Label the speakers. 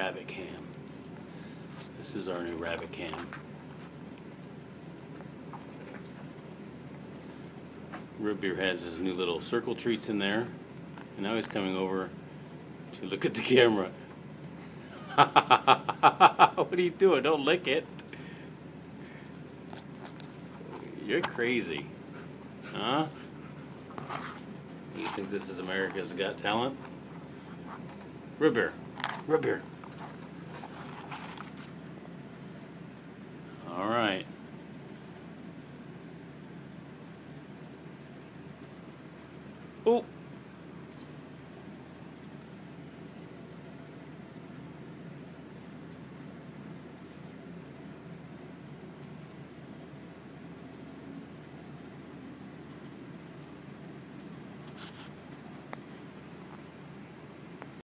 Speaker 1: rabbit cam. This is our new rabbit cam. Root Beer has his new little circle treats in there, and now he's coming over to look at the camera. What are you doing? Don't lick it. You're crazy. Huh? You think this is America's Got Talent? Root Beer. Root Beer. All right. Oh.